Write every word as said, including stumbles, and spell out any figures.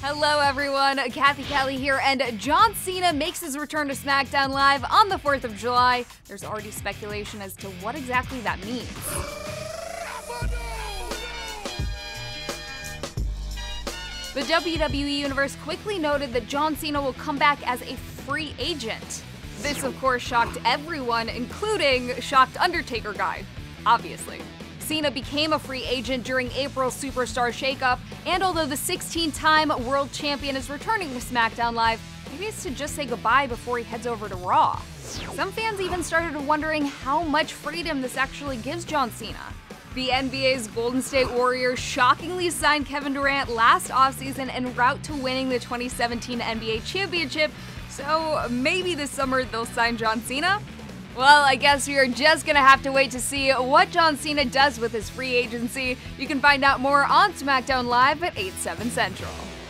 Hello everyone, Kathy Kelly here, and John Cena makes his return to SmackDown Live on the fourth of July. There's already speculation as to what exactly that means. The W W E Universe quickly noted that John Cena will come back as a free agent. This of course shocked everyone, including shocked Undertaker guy, obviously. Cena became a free agent during April's Superstar Shakeup, and although the sixteen-time world champion is returning to SmackDown Live, maybe it's to just say goodbye before he heads over to Raw. Some fans even started wondering how much freedom this actually gives John Cena. The N B A's Golden State Warriors shockingly signed Kevin Durant last offseason en route to winning the twenty seventeen N B A championship, so maybe this summer they'll sign John Cena? Well, I guess we are just gonna have to wait to see what John Cena does with his free agency. You can find out more on SmackDown Live at eight, seven Central.